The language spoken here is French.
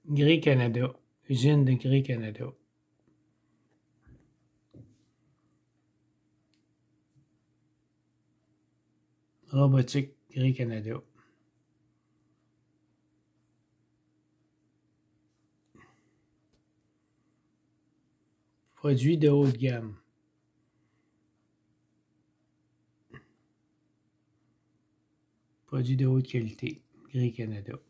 Grès Canada, usine de Grès Canada. Robotique Grès Canada. Produits de haut de gamme. Produits de haute qualité, Grès Canada.